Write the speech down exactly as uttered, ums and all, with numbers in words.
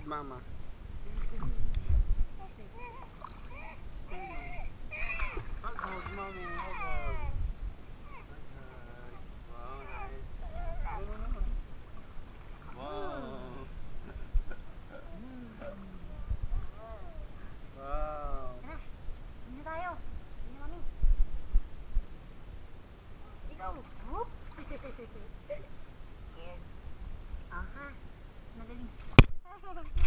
with mama. Hug, hug, mommy. Hug, hug. Hug, hug. Wow, nice. Wow. Wow. Tara, hindi na tayo. Hindi na mami. Ikaw. Oops. Scared. Aha. Magaling.